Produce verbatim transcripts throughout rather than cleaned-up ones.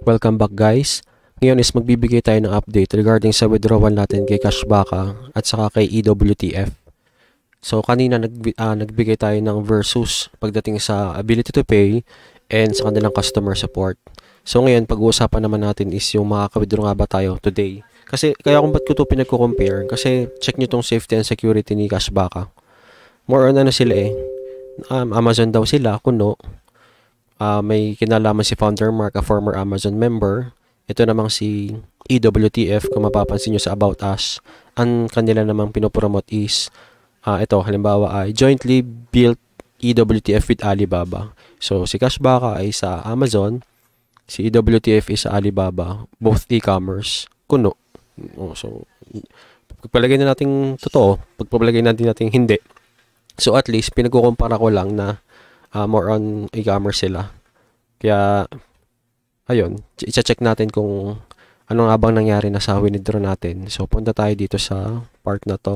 Welcome back guys. Ngayon is magbibigay tayo ng update regarding sa withdrawal natin kay CASHBAKA at saka kay E W T F. So kanina nag, uh, nagbigay tayo ng versus pagdating sa ability to pay and sa kanilang customer support. So ngayon pag-uusapan naman natin is yung makaka-withdraw nga ba tayo today. Kasi kaya kung ba't ko ito pinagko-compare, kasi check nyo tong safety and security ni CASHBAKA. More on ano sila eh, um, Amazon daw sila, kuno. Uh, may kinalaman si Founder Mark, a former Amazon member. Ito namang si E W T F, kung mapapansin nyo sa About Us. Ang kanila namang pinopromote is, uh, ito, halimbawa ay jointly built E W T F with Alibaba. So, si CASHBAKA ay sa Amazon, si E W T F is sa Alibaba, both e-commerce, kuno. Oh, so, pagpalagay na natin totoo, pagpalagay natin natin hindi. So, at least, pinagkukumpara ko lang na Uh, more on e-commerce sila. Kaya, ayun, i-check natin kung ano nga bang nangyari na sa withdraw natin. So, punta tayo dito sa part na to.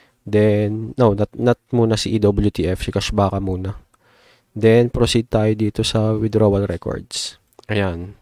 Then, no, not, not muna si E W T F, si CASHBAKA muna. Then, proceed tayo dito sa withdrawal records. Ayan.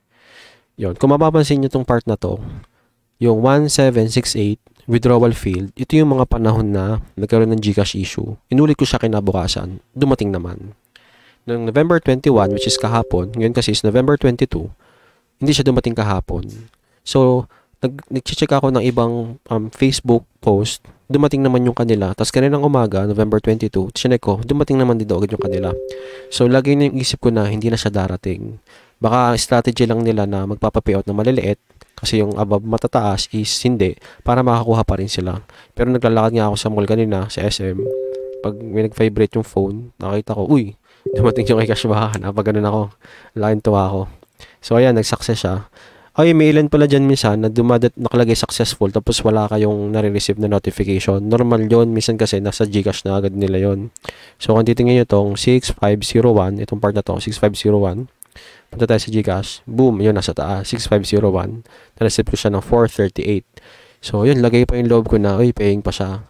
Yun. Kung mapapansin nyo itong part na to, yung one seven six eight withdrawal field, ito yung mga panahon na nagkaroon ng GCash issue. Inulit ko siya kinabukasan. Dumating naman. Noong November twenty-one, which is kahapon, ngayon kasi is November twenty-two, hindi siya dumating kahapon. So, nag nag-check ako ng ibang um, Facebook post, dumating naman yung kanila. Tapos kaninang umaga, November twenty-two, chinek ko, dumating naman din agad yung kanila. So, lagi na yung isip ko na hindi na siya darating. Baka strategy lang nila na magpapapayout na maliliit, kasi yung above matataas is hindi, para makakuha pa rin sila. Pero naglalakad nga ako sa mall kanina, sa S M. Pag may nag-vibrate yung phone, nakita ko, uy, dumating yung kay CASHBAKA. Napag ganun ako, laking tuwa ako. So ayan, nag-success siya. Ay, may ilan pala dyan minsan na dumadat, nakalagay successful, tapos wala kayong nare-receive na notification. Normal yon, minsan kasi nasa GCash na agad nila yon. So kung titingnan nyo itong six five zero one, itong part na to, six five zero one, punta tayo sa GCash, boom, yun nasa taas, six five zero one, na-receive ko siya ng four thirty-eight. So yun, lagay pa yung loob ko na, uy, paying pa siya.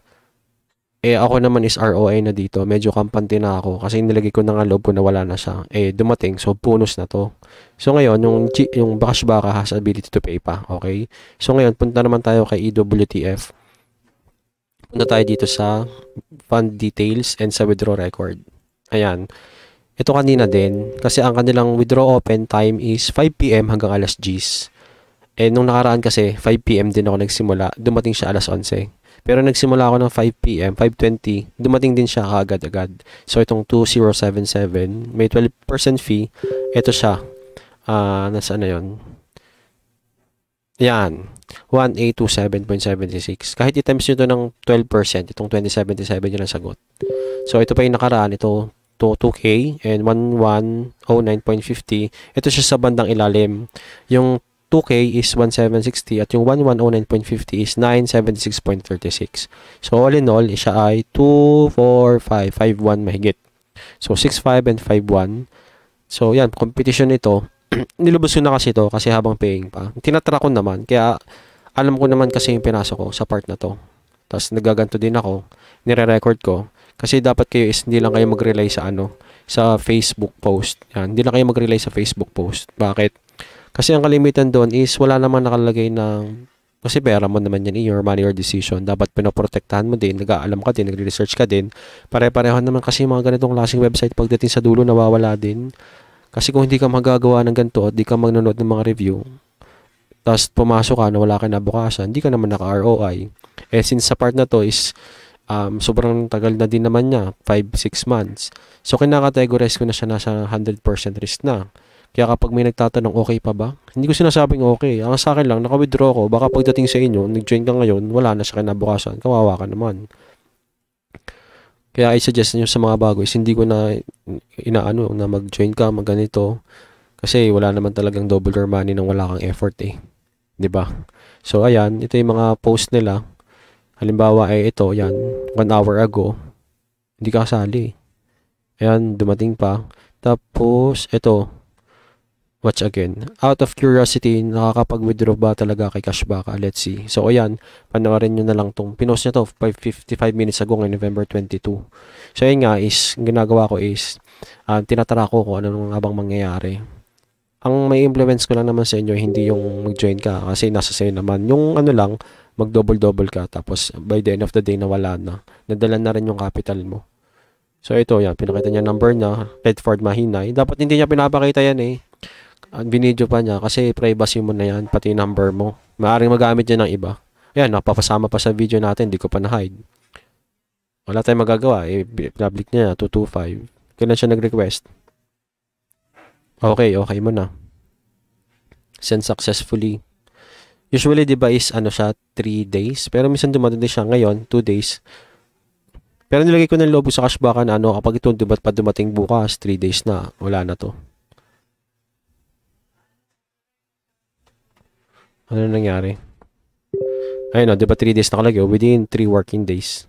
Eh ako naman is R O I na dito, medyo kampante na ako, kasi nilagay ko na nga loob ko na wala na siya. Eh dumating, so bonus na to. So ngayon, yung, yung CASHBAKA has ability to pay pa, okay? So ngayon, punta naman tayo kay E W T F. Punta tayo dito sa fund details and sa withdraw record. Ayan. Ito kanina din, kasi ang kanilang withdraw open time is five P M hanggang alas diyes. Eh, nung nakaraan kasi, five P M din ako nagsimula, dumating siya alas onse. Pero nagsimula ako ng five P M, five twenty, dumating din siya kaagad-agad. So, itong two thousand seventy-seven, may twelve percent fee. Ito siya, uh, nasaan na yun? Yan, one eight two seven point seven six. Kahit i-times nyo ito ng twelve percent, itong twenty seventy-seven yun ang sagot. So, ito pa yung nakaraan, ito, to two K and one one oh nine point five zero. Ito siya sa bandang ilalim. Yung two K is one seven six zero at yung one one oh nine point five zero is nine seventy-six point three six. So all in all, siya ay two four five five one mahigit. So six five and five one. So yan, competition ito. Nilubos ko na kasi ito kasi habang paying pa. Tinatrack ko naman, kaya alam ko naman kasi yung pinasok ko sa part na to. Tapos nagaganto din ako, nire-record ko. Kasi dapat kayo is hindi lang kayo mag-rely sa ano, sa Facebook post. Yan, hindi lang kayo mag-rely sa Facebook post. Bakit? Kasi ang kalimitan doon is wala namang nakalagay ng, kasi pera mo naman yan, in your money or decision. Dapat pinoprotektahan mo din, nag-aalam ka din, nagre-research ka din. Pare-pareho naman kasi mga ganitong klaseng website pagdating sa dulo nawawala din. Kasi kung hindi ka magagawa ng ganito at hindi ka magnonood ng mga review, tapos pumasok ka na wala ka nabukasan, hindi ka naman naka-R O I. Eh since sa part na to is Um, sobrang tagal na din naman niya, five six months. So, kinakategorize ko na siya nasa one hundred percent risk na. Kaya kapag may nagtatanong, okay pa ba? Hindi ko sinasabing okay. Ang sa akin lang, naka-withdraw ko. Baka pagdating sa inyo, nag-join ka ngayon, wala na siya kinabukasan. Kawawa ka naman. Kaya i-suggest nyo sa mga bago is hindi ko na inaano na mag-join ka, mag-ganito. Kasi wala naman talagang double your money nang wala kang effort eh. Diba? So, ayan. Ito yung mga post nila. Halimbawa ay ito, yan, one hour ago, hindi ka kasali. Ayan, dumating pa. Tapos, ito, watch again. Out of curiosity, nakakapag-withdraw ba talaga kay CASHBAKA? Let's see. So, ayan, panoorin nyo na lang itong, pinost nyo to, fifty-five minutes ago ngayon, November twenty-two. So, ayan nga, is, ginagawa ko is, uh, tinatara ko kung ano nga bang mangyayari. Ang may influence ko lang naman sa inyo, hindi yung mag-join ka kasi nasa sa'yo naman. Yung ano lang, mag-double-double ka tapos by the end of the day nawala na. Nadala na rin yung capital mo. So ito yan, pinakita niya number niya, Redford Mahinay. Dapat hindi niya pinapakita yan eh. Binidyo pa niya kasi privacy mo na yan, pati number mo. Maaaring magamit niya ng iba. Ayan, napapasama pa sa video natin, hindi ko pa na-hide. Wala tayong magagawa, eh, public niya, two two five. Kailan siya nag-request? Okay, okay mo na. Send successfully. Usually, di ba is ano siya, three days. Pero minsan dumating siya ngayon, two days. Pero nilagay ko ng logo sa cashbaka na ano, kapag ito dumat pa dumating bukas, three days na, wala na to. Ano nangyari? Ayun o, di ba three days nakalagay? Within three working days.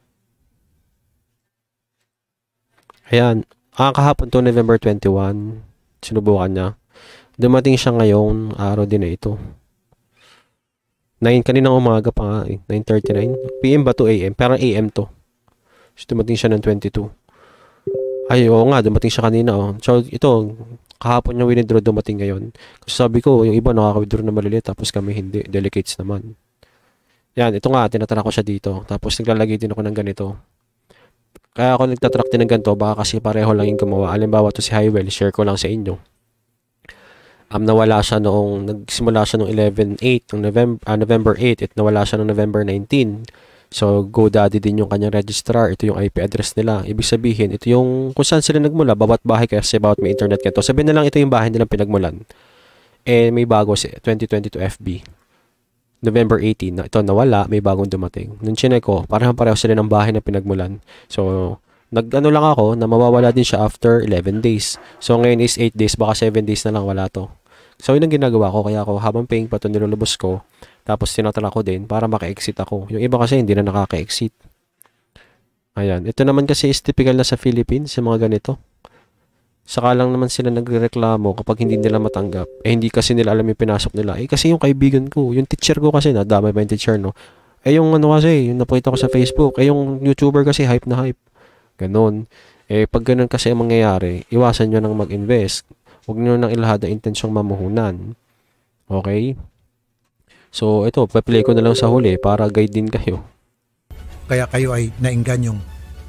Ayan. Ah, kahapon to, November twenty-one. Sinubukan niya. Dumating siya ngayong araw din na ito. nine kaninang umaga pa nga eh. nine thirty-nine. P M ba to A M? Parang A M to. So, dumating siya ng twenty-two. Ay, oo nga. Dumating siya kanina. Oh. So, ito. Kahapon niya winidraw dumating ngayon. Kasi sabi ko, yung iba nakaka-withdraw na maliliit. Tapos kami hindi. Delicates naman. Yan. Ito nga. Tinatara ko siya dito. Tapos naglalagay din ako ng ganito. Kaya ako nagtatrack din ng ganito. Baka kasi pareho lang yung gumawa. Alimbawa to si Highwell. Share ko lang sa inyo. Um, nawala siya noong, nagsimula siya noong eleven eight, noong November, uh, November eight, at nawala siya noong November nineteen. So, GoDaddy din yung kanyang registrar. Ito yung I P address nila. Ibig sabihin, ito yung kung saan sila nagmula, bawat bahay kasi bawat may internet ganito. Sabihin na lang ito yung bahay nilang pinagmulan. Eh, may bago si twenty twenty-two F B. November eighteen, na ito nawala, may bagong dumating. Nung chinek ko, parang pareho sila ng bahay na pinagmulan. So, nag-ano lang ako na mawawala din siya after eleven days. So, ngayon is eight days, baka seven days na lang wala to. So, yun ang ginagawa ko. Kaya ako, habang paying pa ito, nilulubos ko. Tapos, tinatala ko din para maka-exit ako. Yung iba kasi, hindi na nakaka-exit. Ayan. Ito naman kasi is typical na sa Philippines, yung mga ganito. Saka lang naman sila nagreklamo kapag hindi nila matanggap. Eh, hindi kasi nila alam yung pinasok nila. Eh, kasi yung kaibigan ko, yung teacher ko kasi, nadamay ba yung teacher, no? Eh, yung ano kasi, yung napakita ko sa Facebook, eh, yung YouTuber kasi, hype na hype. Ganon. Eh, pag ganon kasi ang mangyayari, iwasan nyo nang mag-invest. Huwag nyo nang ilahad ang intensyong mamuhunan. Okay? So, ito, pa-play ko na lang sa huli para guide din kayo. Kaya kayo ay naingganyong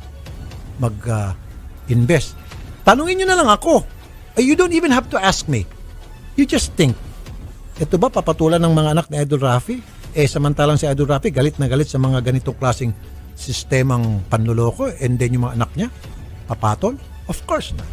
mag-invest. Uh, Tanungin nyo na lang ako. You don't even have to ask me. You just think, ito ba papatulan ng mga anak ni Idol Rafi? Eh, samantalang si Idol Rafi galit na galit sa mga ganitong klaseng sistemang panluloko, and then yung mga anak niya, papatol? Of course na.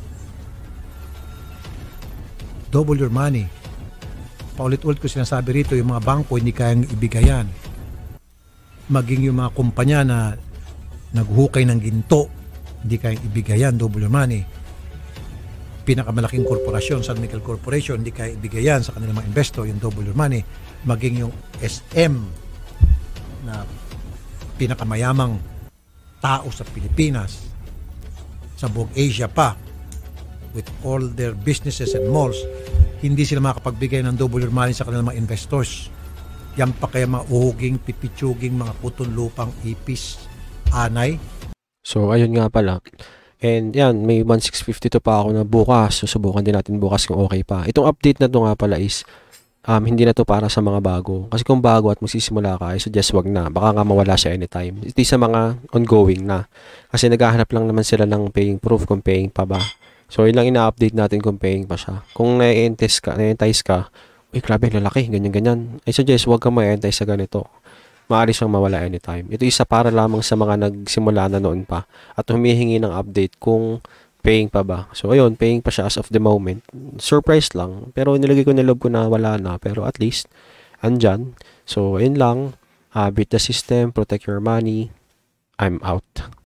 Double your money. Paulit-ulit ko sinasabi rito, yung mga bangko hindi kayang ibigayan. Maging yung mga kumpanya na naghukay ng ginto, hindi kayang ibigayan, double your money. Pinakamalaking korporasyon, San Miguel Corporation, hindi kayang ibigayan sa kanilang mga investor, yung double your money. Maging yung S M na pinakamayamang tao sa Pilipinas, sa buong Asia pa, with all their businesses and malls, hindi sila makapagbigay ng double your money sa kanilang mga investors. Yan pa kaya mga uhuging, pipitsuging, mga putong lupang ipis, anay. So, ayun nga pala. And yan, may sixteen fifty-two pa ako na bukas. Susubukan din natin bukas kung okay pa. Itong update na to nga pala is, um, hindi na to para sa mga bago. Kasi kung bago at magsisimula ka, I suggest wag na. Baka nga mawala siya anytime. Ito sa mga ongoing na. Kasi naghahanap lang naman sila ng paying proof kung paying pa ba. So, yun lang ina-update natin kung paying pa siya. Kung na-entice ka, na-entice ka, uy, grabe, lalaki, ganyan-ganyan. I suggest, huwag ka ma-entice sa ganito. Maaari siyang mawala anytime. Ito isa para lamang sa mga nagsimula na noon pa at humihingi ng update kung paying pa ba. So, ayun, paying pa siya as of the moment. Surprise lang. Pero nilagay ko nilog ko na wala na. Pero at least, andyan. So, ayun lang. Uh, beat the system, protect your money. I'm out.